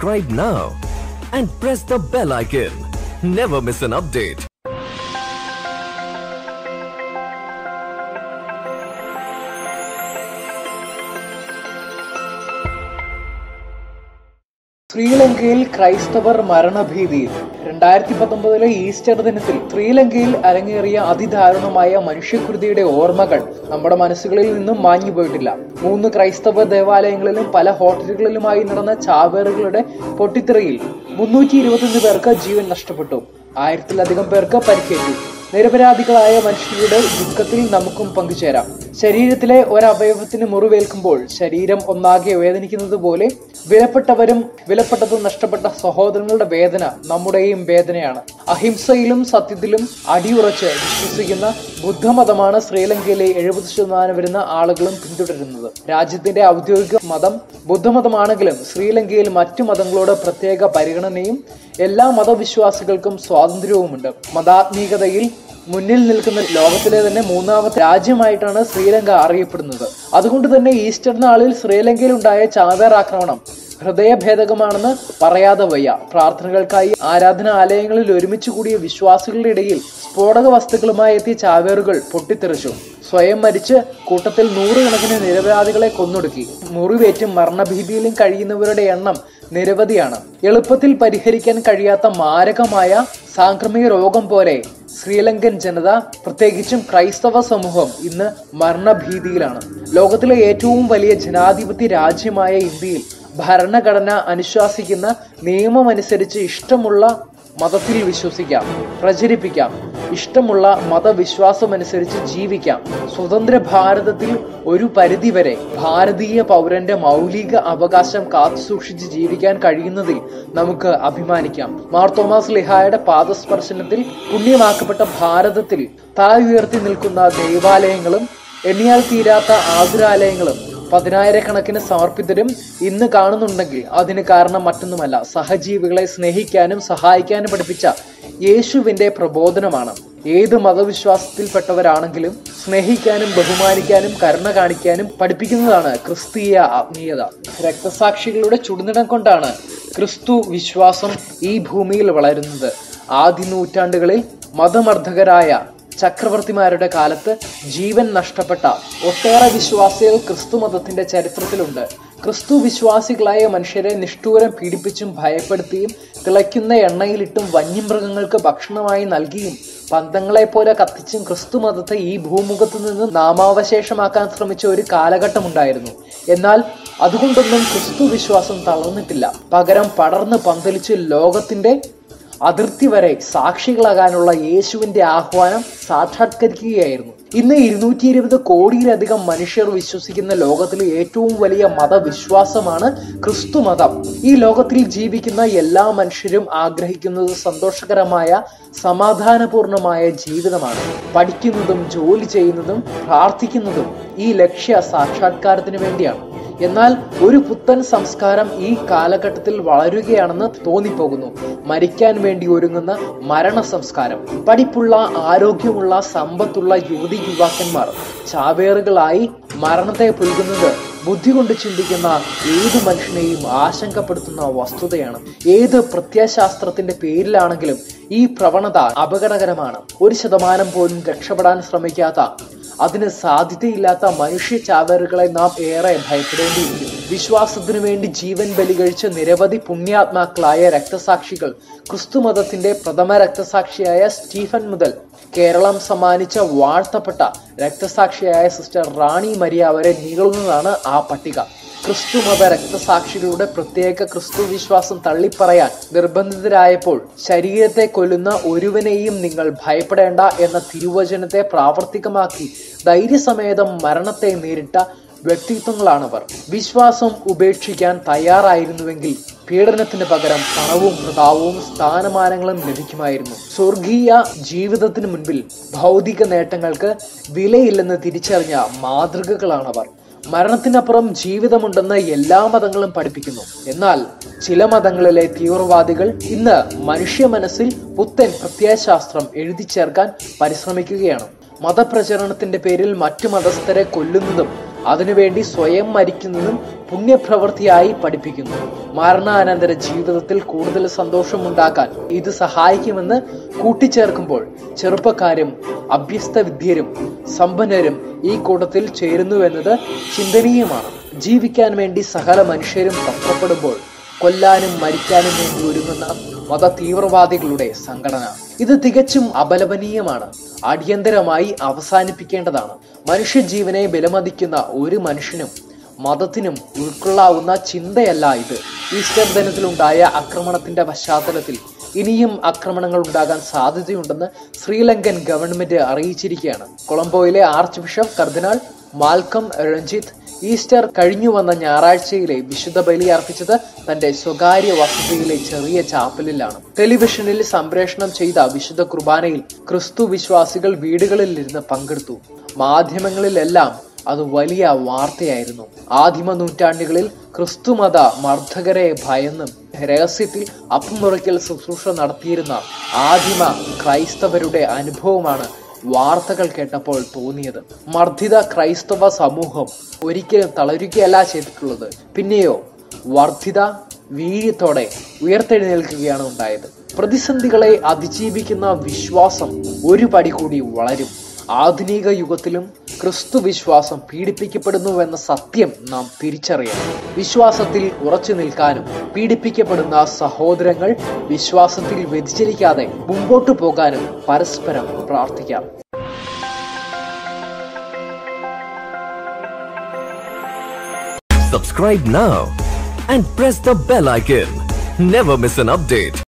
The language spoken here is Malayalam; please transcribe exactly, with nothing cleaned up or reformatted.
Subscribe now and press the bell icon. Never miss an update. ശ്രീലങ്കയിൽ ക്രൈസ്തവർ മരണഭീതിയിൽ. രണ്ടായിരത്തി പത്തൊമ്പതിലെ ഈസ്റ്റർ ദിനത്തിൽ ശ്രീലങ്കയിൽ അരങ്ങേറിയ അതിദാരുണമായ മനുഷ്യക്കുരുതിയുടെ ഓർമ്മകൾ നമ്മുടെ മനസ്സുകളിൽ നിന്നും മാഞ്ഞുപോയിട്ടില്ല. മൂന്ന് ക്രൈസ്തവ ദേവാലയങ്ങളിലും പല ഹോട്ടലുകളിലുമായി നടന്ന ചാവേറുകളുടെ പൊട്ടിത്തെറിയിൽ മുന്നൂറ്റി ഇരുപത്തിയൊന്ന് പേർക്ക് ജീവൻ നഷ്ടപ്പെട്ടു. ആയിരത്തിലധികം പേർക്ക് പരിക്കേറ്റു. നിരപരാധികളായ മനുഷ്യരുടെ ദുഃഖത്തിൽ നമുക്കും പങ്കുചേരാം. ശരീരത്തിലെ ഒരവയവത്തിന് മുറിവേൽക്കുമ്പോൾ ശരീരം ഒന്നാകെ വേദനിക്കുന്നത് പോലെ വിലപ്പെട്ടവരും വിലപ്പെട്ടതും നഷ്ടപ്പെട്ട സഹോദരങ്ങളുടെ വേദന നമ്മുടെയും വേദനയാണ്. അഹിംസയിലും സത്യത്തിലും അടിയുറച്ച് വിശ്വസിക്കുന്ന ബുദ്ധമതമാണ് ശ്രീലങ്കയിലെ എഴുപത് ശതമാനം വരുന്ന ആളുകളും പിന്തുടരുന്നത്. രാജ്യത്തിന്റെ ഔദ്യോഗിക മതം ബുദ്ധമതമാണെങ്കിലും ശ്രീലങ്കയിൽ മറ്റു മതങ്ങളോട് പ്രത്യേക പരിഗണനയും എല്ലാ മതവിശ്വാസികൾക്കും സ്വാതന്ത്ര്യവുമുണ്ട്. മതാത്മീകതയിൽ മുന്നിൽ നിൽക്കുന്ന ലോകത്തിലെ തന്നെ മൂന്നാമത്തെ രാജ്യമായിട്ടാണ് ശ്രീലങ്ക അറിയപ്പെടുന്നത്. അതുകൊണ്ട് തന്നെ ഈസ്റ്റർ നാളിൽ ശ്രീലങ്കയിൽ ഉണ്ടായ ചാവേർ ആക്രമണം ഹൃദയഭേദകമാണെന്ന് പറയാതെ വയ്യ. പ്രാർത്ഥനകൾക്കായി ആരാധനാലയങ്ങളിൽ ഒരുമിച്ച് കൂടിയ വിശ്വാസികളുടെ ഇടയിൽ സ്ഫോടക വസ്തുക്കളുമായി എത്തിയ ചാവേറുകൾ പൊട്ടിത്തെറിച്ചു. സ്വയം മരിച്ച് കൂട്ടത്തിൽ നൂറുകണക്കിന് നിരപരാധികളെ കൊന്നൊടുക്കി. മുറിവേറ്റും മരണഭീതിയിലും കഴിയുന്നവരുടെ എണ്ണം നിരവധിയാണ്. എളുപ്പത്തിൽ പരിഹരിക്കാൻ കഴിയാത്ത മാരകമായ സാംക്രമിക രോഗം പോലെ ശ്രീലങ്കൻ ജനത, പ്രത്യേകിച്ചും ക്രൈസ്തവ സമൂഹം ഇന്ന് മരണഭീതിയിലാണ്. ലോകത്തിലെ ഏറ്റവും വലിയ ജനാധിപത്യ രാജ്യമായ ഇന്ത്യയിൽ ഭരണഘടന അനുശാസിക്കുന്ന നിയമമനുസരിച്ച് ഇഷ്ടമുള്ള മതത്തിൽ വിശ്വസിക്കാം, പ്രചരിപ്പിക്കാം, ഇഷ്ടമുള്ള മതവിശ്വാസമനുസരിച്ച് ജീവിക്കാം. സ്വതന്ത്ര ഭാരതത്തിൽ ഒരു പരിധിവരെ ഭാരതീയ പൗരന്റെ മൗലിക അവകാശം കാത്തുസൂക്ഷിച്ച് ജീവിക്കാൻ കഴിയുന്നതിൽ നമുക്ക് അഭിമാനിക്കാം. മാർ തോമസ് ലിഹായുടെ പാദസ്പർശനത്തിൽ പുണ്യമാക്കപ്പെട്ട ഭാരതത്തിൽ തല ഉയർത്തി നിൽക്കുന്ന ദേവാലയങ്ങളും എണ്ണിയാൽ തീരാത്ത ആതുരാലയങ്ങളും പതിനായിരക്കണക്കിന് സമർപ്പിതരും ഇന്ന് കാണുന്നുണ്ടെങ്കിൽ അതിന് കാരണം മറ്റൊന്നുമല്ല, സഹജീവികളെ സ്നേഹിക്കാനും സഹായിക്കാനും പഠിപ്പിച്ച യേശുവിന്റെ പ്രബോധനമാണ്. ഏത് മതവിശ്വാസത്തിൽപ്പെട്ടവരാണെങ്കിലും സ്നേഹിക്കാനും ബഹുമാനിക്കാനും കരുണ കാണിക്കാനും പഠിപ്പിക്കുന്നതാണ് ക്രിസ്തീയ ആത്മീയത. രക്തസാക്ഷികളുടെ ചുടുനിടം കൊണ്ടാണ് ക്രിസ്തു വിശ്വാസം ഈ ഭൂമിയിൽ വളരുന്നത്. ആദ്യ നൂറ്റാണ്ടുകളിൽ മതമർദ്ധകരായ ചക്രവർത്തിമാരുടെ കാലത്ത് ജീവൻ നഷ്ടപ്പെട്ട ഒട്ടേറെ വിശ്വാസികൾ ക്രിസ്തു മതത്തിന്റെ ചരിത്രത്തിലുണ്ട്. ക്രിസ്തു വിശ്വാസികളായ മനുഷ്യരെ നിഷ്ഠൂരം പീഡിപ്പിച്ചും ഭയപ്പെടുത്തിയും തിളയ്ക്കുന്ന എണ്ണയിലിട്ടും വന്യമൃഗങ്ങൾക്ക് ഭക്ഷണമായി നൽകിയും പന്തങ്ങളെ പോലെ കത്തിച്ചും ക്രിസ്തു മതത്തെ ഈ ഭൂമുഖത്തു നിന്ന് നാമാവശേഷമാക്കാൻ ശ്രമിച്ച ഒരു കാലഘട്ടമുണ്ടായിരുന്നു. എന്നാൽ അതുകൊണ്ടൊന്നും ക്രിസ്തു വിശ്വാസം തളർന്നിട്ടില്ല. പകരം പടർന്ന് പന്തലിച്ച് ലോകത്തിന്റെ അതിർത്തി വരെ സാക്ഷികളാകാനുള്ള യേശുവിന്റെ ആഹ്വാനം സാക്ഷാത്കരിക്കുകയായിരുന്നു. ഇന്ന് ഇരുന്നൂറ്റി ഇരുപത് കോടിയിലധികം മനുഷ്യർ വിശ്വസിക്കുന്ന ലോകത്തിലെ ഏറ്റവും വലിയ മതവിശ്വാസമാണ് ക്രിസ്തു മതം. ഈ ലോകത്തിൽ ജീവിക്കുന്ന എല്ലാ മനുഷ്യരും ആഗ്രഹിക്കുന്നത് സന്തോഷകരമായ സമാധാനപൂർണമായ ജീവിതമാണ്. പഠിക്കുന്നതും ജോലി ചെയ്യുന്നതും പ്രാർത്ഥിക്കുന്നതും ഈ ലക്ഷ്യ സാക്ഷാത്കാരത്തിന് വേണ്ടിയാണ്. എന്നാൽ ഒരു പുത്തൻ സംസ്കാരം ഈ കാലഘട്ടത്തിൽ വളരുകയാണെന്ന് തോന്നിപ്പോകുന്നു. മരിക്കാൻ വേണ്ടി ഒരുങ്ങുന്ന മരണ സംസ്കാരം. പഠിപ്പുള്ള, ആരോഗ്യമുള്ള, സമ്പത്തുള്ള യുവതി യുവാക്കന്മാർ ചാവേറുകളായി മരണത്തെ പുൽകുന്നത് ബുദ്ധി കൊണ്ട് ചിന്തിക്കുന്ന ഏത് മനുഷ്യനെയും ആശങ്കപ്പെടുത്തുന്ന വസ്തുതയാണ്. ഏത് പ്രത്യയശാസ്ത്രത്തിന്റെ പേരിലാണെങ്കിലും ഈ പ്രവണത അപകടകരമാണ്. ഒരു ശതമാനം പോലും രക്ഷപ്പെടാൻ ശ്രമിക്കാത്ത, അതിന് സാധ്യതയില്ലാത്ത മനുഷ്യ ചാവേറുകളെ നാം ഏറെ ഭയപ്പെടേണ്ടിയിരിക്കുന്നു. വിശ്വാസത്തിനു വേണ്ടി ജീവൻ ബലി കഴിച്ച നിരവധി പുണ്യാത്മാക്കളായ രക്തസാക്ഷികൾ, ക്രിസ്തുമതത്തിന്റെ പ്രഥമ രക്തസാക്ഷിയായ സ്റ്റീഫൻ മുതൽ കേരളം സമ്മാനിച്ച വാഴ്ത്തപ്പെട്ട രക്തസാക്ഷിയായ സിസ്റ്റർ റാണി മരിയ വരെ നീളുന്നതാണ് ആ പട്ടിക. ക്രിസ്തുമത രക്തസാക്ഷികളുടെ പ്രത്യേക ക്രിസ്തു വിശ്വാസം തള്ളിപ്പറയാൻ നിർബന്ധിതരായപ്പോൾ ശരീരത്തെ കൊല്ലുന്ന ഒരുവനെയും നിങ്ങൾ ഭയപ്പെടേണ്ട എന്ന തിരുവചനത്തെ പ്രാവർത്തികമാക്കി ധൈര്യസമേതം മരണത്തെ നേരിട്ട വ്യക്തിത്വങ്ങളാണവർ. വിശ്വാസം ഉപേക്ഷിക്കാൻ തയ്യാറായിരുന്നുവെങ്കിൽ പീഡനത്തിന് പകരം പണവും പ്രതാപവും സ്ഥാനമാനങ്ങളും ലഭിക്കുമായിരുന്നു. സ്വർഗീയ ജീവിതത്തിന് മുൻപിൽ ഭൗതിക നേട്ടങ്ങൾക്ക് വിലയില്ലെന്ന് തിരിച്ചറിഞ്ഞ മാതൃകകളാണവർ. മരണത്തിനപ്പുറം ജീവിതമുണ്ടെന്ന് എല്ലാ മതങ്ങളും പഠിപ്പിക്കുന്നു. എന്നാൽ ചില മതങ്ങളിലെ തീവ്രവാദികൾ ഇന്ന് മനുഷ്യ മനസ്സിൽ പുത്തൻ പ്രത്യയശാസ്ത്രം എഴുതി ചേർക്കാൻ പരിശ്രമിക്കുകയാണ്. മതപ്രചരണത്തിന്റെ പേരിൽ മറ്റു മതസ്ഥരെ കൊല്ലുന്നതും അതിനുവേണ്ടി സ്വയം മരിക്കുന്നതും പുണ്യപ്രവൃത്തിയായി പഠിപ്പിക്കുന്നു. മരണാനന്തര ജീവിതത്തിൽ കൂടുതൽ സന്തോഷമുണ്ടാക്കാൻ ഇത് സഹായിക്കുമെന്ന് കൂട്ടിച്ചേർക്കുമ്പോൾ ചെറുപ്പക്കാരും അഭ്യസ്ത വിദ്യരും സമ്പന്നരും ഈ കൂട്ടത്തിൽ ചേരുന്നുവെന്നത് ചിന്തനീയമാണ്. ജീവിക്കാൻ വേണ്ടി സകല മനുഷ്യരും തത്രപ്പെടുമ്പോൾ കൊല്ലാനും മരിക്കാനും വേണ്ടി ഒരുങ്ങുന്ന മത തീവ്രവാദികളുടെ സംഘടന ഇത് തികച്ചും അപലപനീയമാണ്. അടിയന്തരമായി അവസാനിപ്പിക്കേണ്ടതാണ്. മനുഷ്യജീവനെ വിലമതിക്കുന്ന ഒരു മനുഷ്യനും മതത്തിനും ഉൾക്കൊള്ളാവുന്ന ചിന്തയല്ല ഇത്. ഈസ്റ്റർ ദിനത്തിലുണ്ടായ ആക്രമണത്തിന്റെ പശ്ചാത്തലത്തിൽ ഇനിയും ആക്രമണങ്ങൾ ഉണ്ടാകാൻ സാധ്യതയുണ്ടെന്ന് ശ്രീലങ്കൻ ഗവൺമെന്റ് അറിയിച്ചിരിക്കുകയാണ്. കൊളംബോയിലെ ആർച്ച് ബിഷപ്പ് കർദിനാൾ മാൽക്കം രഞ്ജിത്ത് ഈസ്റ്റർ കഴിഞ്ഞു വന്ന ഞായറാഴ്ചയിലെ വിശുദ്ധ ബലി അർപ്പിച്ചത് തന്റെ സ്വകാര്യ വസതിയിലെ ചെറിയ ചാപ്പലിലാണ്. ടെലിവിഷനിൽ സംപ്രേഷണം ചെയ്ത വിശുദ്ധ കുർബാനയിൽ ക്രിസ്തു വിശ്വാസികൾ വീടുകളിൽ ഇരുന്ന് പങ്കെടുത്തു. മാധ്യമങ്ങളിലെല്ലാം അത് വലിയ വാർത്തയായിരുന്നു. ആദിമ നൂറ്റാണ്ടുകളിൽ ക്രിസ്തുമത മർദ്ദകരെ ഭയന്നും രഹസ്യത്തിൽ അപ്പമുറിക്കൽ ശുശ്രൂഷ നടത്തിയിരുന്ന ആദിമ ക്രൈസ്തവരുടെ അനുഭവമാണ് വാർത്തകൾ കേട്ടപ്പോൾ തോന്നിയത്. മർദ്ദിത ക്രൈസ്തവ സമൂഹം ഒരിക്കലും തളരുകയല്ല ചെയ്തിട്ടുള്ളത്, പിന്നെയോ വർദ്ധിത വീര്യത്തോടെ ഉയർത്തെഴുന്നേൽക്കുകയാണ് ഉണ്ടായത്. പ്രതിസന്ധികളെ അതിജീവിക്കുന്ന വിശ്വാസം ഒരു പടി കൂടി വളരും. ആധുനിക യുഗത്തിലും ക്രിസ്തു വിശ്വാസം പീഡിപ്പിക്കപ്പെടുന്നുവെന്ന സത്യം നാം തിരിച്ചറിയണം. വിശ്വാസത്തിൽ ഉറച്ചു നിൽക്കാനും പീഡിപ്പിക്കപ്പെടുന്ന സഹോദരങ്ങൾ വിശ്വാസത്തിൽ വ്യതിചലിക്കാതെ മുമ്പോട്ടു പോകാനും പരസ്പരം പ്രാർത്ഥിക്കാം. Subscribe now and press the bell icon. Never miss an update.